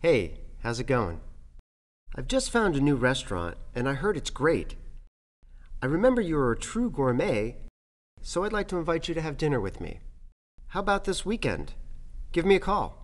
Hey, how's it going? I've just found a new restaurant, and I heard it's great. I remember you were a true gourmet, so I'd like to invite you to have dinner with me. How about this weekend? Give me a call.